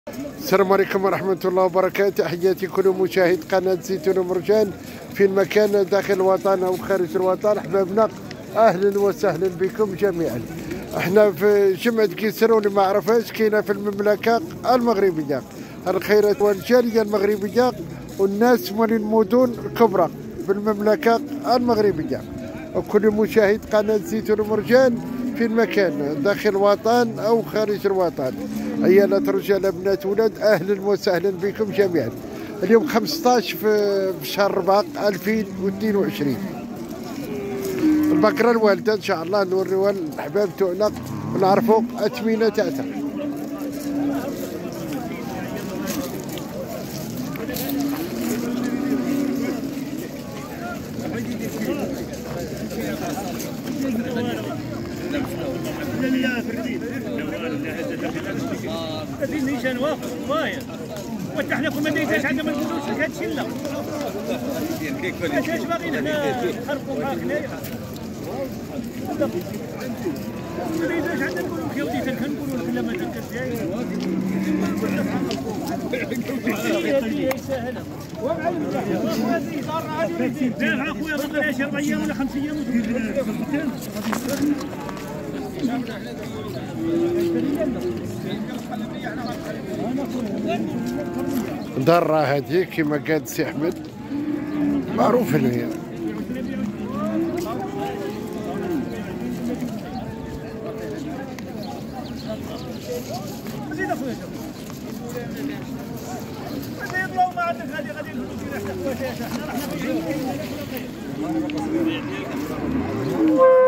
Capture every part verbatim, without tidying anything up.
السلام عليكم ورحمة الله وبركاته. تحياتي كل مشاهد قناة زيتون ومرجان في المكان داخل الوطن أو خارج الوطن. أحبابنا أهلا وسهلا بكم جميعا. احنا في جمعة كيسر، واللي ما عرفهاش كاينة في المملكة المغربية. الخيرات والجالية المغربية والناس من المدن الكبرى في المملكة المغربية، وكل مشاهد قناة زيتون ومرجان في المكان داخل الوطن أو خارج الوطن. عيالات رجال بنات ولاد أهلا وسهلا بكم جميعا. اليوم خمسطاش في شهر رباط ألفين واثنين وعشرين. البقرة الوالدة إن شاء الله نوريوها الأحباب تاعنا ونعرفوا أثمنة تاعتها. نيشان واقف واير وحنا كنا ما دايزاش عندنا ما نقولوش لك هادشي لا علاش باغيين حنا نخربوا معاك هنايا ما دايزاش عندنا نقولوا لك يا ودي كنقولوا لك لا ما تنكرش هي ساهله ومعلم هذه ضاره هذه دافع اخويا ضل لي شي اربع ايام ولا خمس ايام ضرة هذه كما قال سي احمد معروف هنايا. زيد اخويا يطلعوا ما عندك هذه غادي نقولوا لك احنا رحنا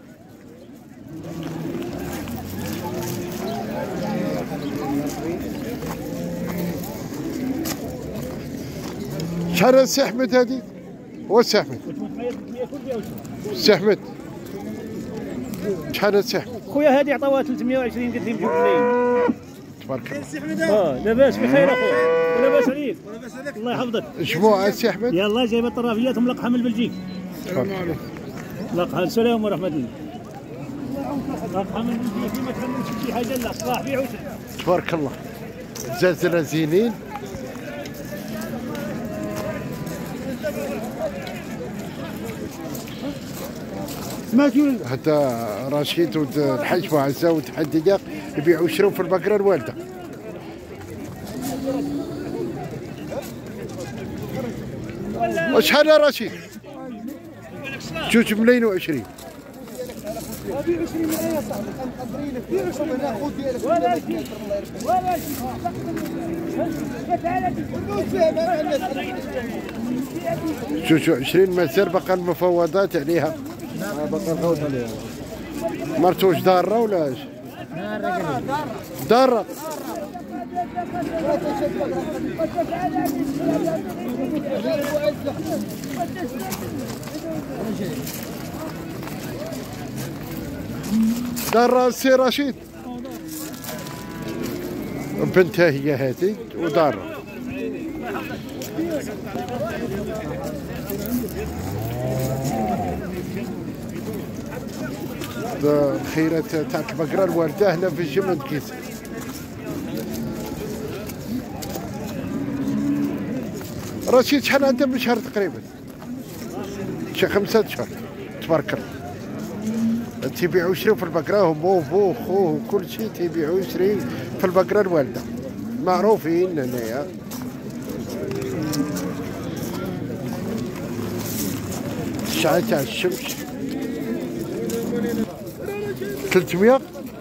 شحال السي احمد هذه؟ هو السي احمد السي احمد شحال السي احمد؟ خويا هذه عطاوها ثلاثمية وعشرين قلت لي بجوج ملايين. تبارك الله. السي احمد اه لاباس بخير اخويا لاباس عليك الله يحفظك. جموعة السي احمد يلاه جايبه الطرافيات وملقحه من بلجيك. تبارك الله. لقحه السلام ورحمه الله. لقحه من بلجيك ما تخممش شي حاجه لا صباح بيع وشري. تبارك الله. زازلة زينين. سمعتوا حتى رشيد والحج وعزة وتحدية يبيعوا ويشروا في البقرة الوالدة. وشحال يا رشيد؟ جوج ملايين وعشرين. جوج وعشرين مازال بقى المفاوضات عليها. بقى نفوت عليها. مرتوش دارة ولا ايش؟ دارة. دارة السي رشيد. بنتها هي هذه ودارة. الخيرات تاعت البقرة الوالدة هنا في جمعة كيسر. رشيد شحال عندها من شهر تقريبا؟ شي خمسة شهور. تبارك الله. تيبيعوا ويشريوا في البقرة، هما وبوه خوه وكل شيء تيبيعوا ويشريوا في البقرة الوالدة، معروفين هنايا. الشعاع تاع الشمس ثلاثمية.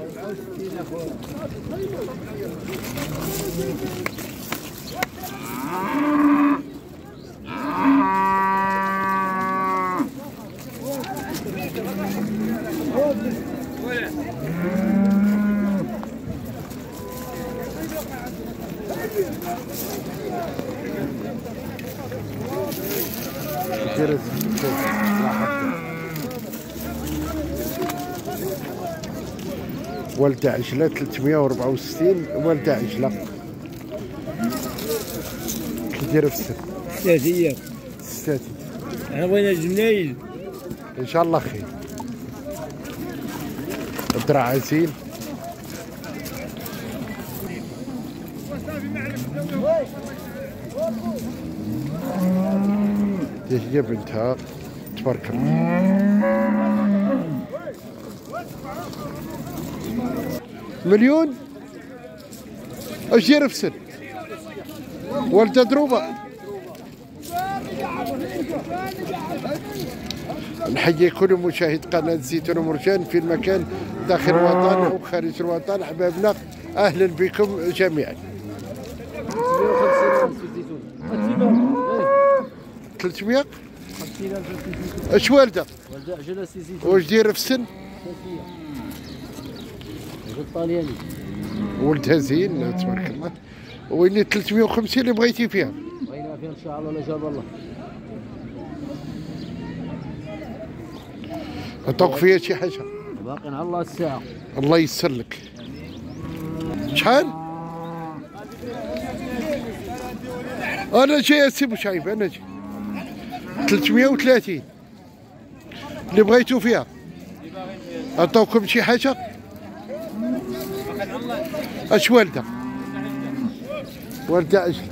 والدة عجلة ثلاثمية وأربعة وستين. والدة عجلة كي دايرة في السن؟ ستاتية ستاتي. انا بغينا الجملايل ان شاء الله خير. الدرع عزيل هي بنتها تبارك الله. مليون اش داير في السن؟ والدة دروبة. نحيي كل مشاهد قناة زيتون ومرجان في المكان داخل الوطن أو خارج الوطن. أحبابنا أهلا بكم جميعا. ثلاثمية اش والدة؟ والدة عجلة سي زيتون. واش داير في السن؟ عجل طالياني. ولدها زين تبارك الله. وين ثلاثمية وخمسين اللي بغيتي فيها؟ بغينا فيها ان شاء الله لا جاب الله. عطوك فيها شي حاجة؟ باقي على الله الساعة. الله يسر لك. شحال؟ أنا جاي أسي بوشعيب أنا جاي. ثلاثمية وثلاثين اللي بغيتو فيها. عطوكم شي حاجة؟ اش والدة؟ والدة عجل.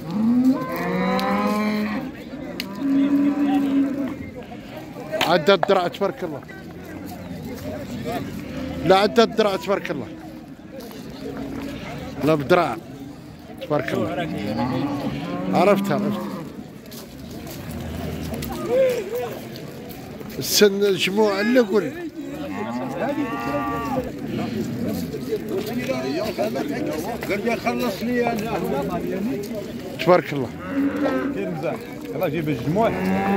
عدى الدرع تبارك الله. لا عدى الدرع تبارك الله. لا بدرع تبارك الله. عرفت عرفت. السن الجموع اللي قول قال لي خلص لي انا. تبارك الله. كاين مزاح يلاه جيب الجموع.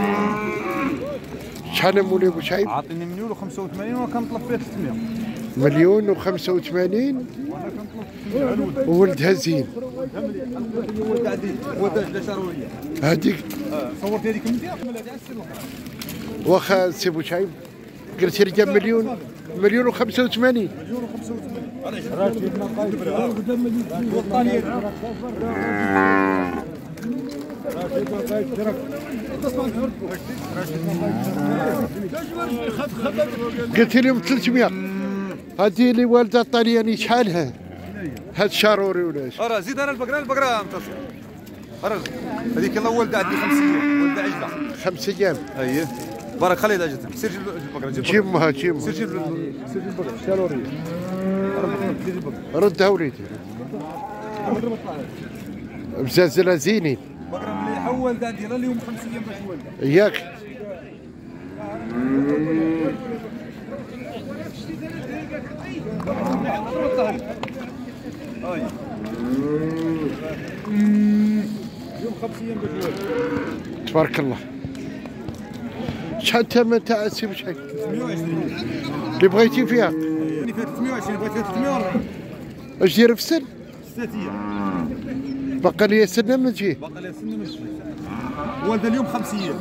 شحال مولي بوشعيب؟ عاطيني مليون وخمسة وثمانين وانا كنطلب فيه ثلاثمية. مليون وخمسة وثمانين وانا كنطلب فيه الولد. وولدها زين. ولد عديد ولد عجله شرويه. هذيك صورت هذيك من ديالك ولا تاع السر. واخا سي بوشعيب قلتي رجع مليون مليون وخمسة وثمانين. مليون وخمسة وثمانين. علاش راكب قايد قدام مليون والطاليان. قلت لهم ثلاثمية. هذه اللي والده الطلياني شحالها؟ هاد شاروري ولا ايش؟ راه زيد انا البقره البقره منتصر. راه هذيك الله والده عندي خمس ايام والده عجله. خمس ايام. اييه بارك خلي لا جاتك. سير جيب البقره جيب جيمها جيمها. سير جيب سير جيب البقره شاروريه. سير جيب البقره. ردها وليدي. مزازلة زينين. بقره مليحه والده عندي لا اليوم خمس ايام باش والده. ياك. هاي اليوم خمس ايام باش والده. تبارك الله. شحال الثمن تاع السي بوشعيب؟ ثلاثمية وعشرين. اللي بغيتي فيها؟ اللي فيها ثلاثمية وعشرين بغيت فيها ثلاثمية وأربعين. اش داير في السن؟ ستة ايام. باقي لي سنه ما تجي. باقي لها سنه ما تجي. والده اليوم خمس ايام.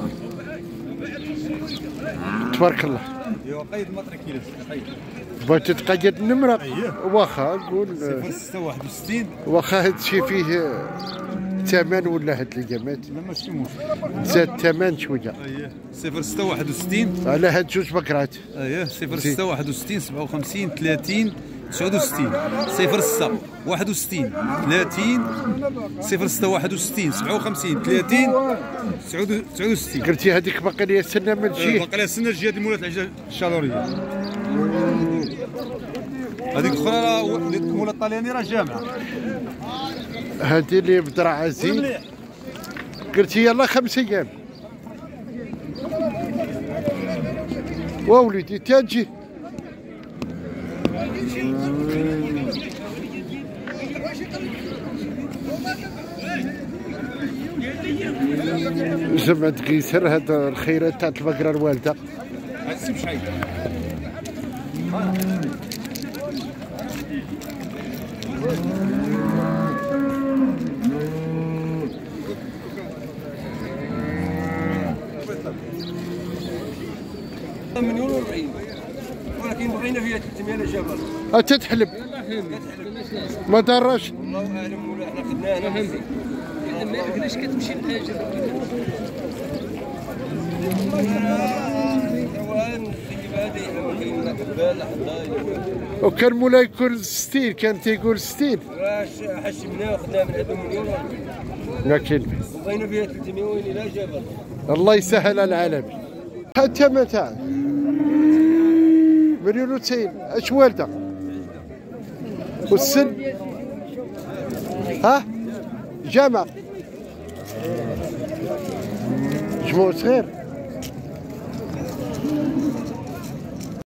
تبارك الله. ايوا قيد ماتريكيلس قيد. بغيت تقيد النمره؟ أييه. واخا قول. صفر ستة واحد وستين. واخا هادشي فيه ثمن ولا هاد الجماد؟ لا ماشي مشكل. زاد الثمن شويه. اييه صفر ستة واحد وستين. على هاد جوج بكرات. اييه صفر ستة واحد وستين سبعة وخمسين ثلاثين تسعة وستين. صفر ستة واحد وستين ثلاثين صفر ستة واحد وستين سبعة وخمسين ثلاثين تسعة وستين. قلتي هذيك باقي لي سنه ما تجي. باقي لها سنه تجي هذه مولات العجله الشالوريه. هذيك الاخرى راه مولات الطلياني راه جامعه. هذه اللي بدرع زين. قلتي يلا خمس ايام. ووليدي تاجي. زعما تقيسر هاد الخيرات تاع البقره الوالده. هادشي بشحال؟ مليون وأربعين ولكن بغينا فيها ثلاثمية لا جابها. أتتحلب ما دراش. والله اعلم ولا احنا خدناها هنا. ما عرفناش كتمشي الحاجه. وكان مولاي يقول ستين، كان تيقول ستين. واش حشمناه وخدنا من هذا مليون ما كاين وبغينا فيها ثلاثمية وين لا جبل. الله يسهل على العالمي. حتى متاع مليون وتسعين اش والده والسن ها جامع جمهور صغير.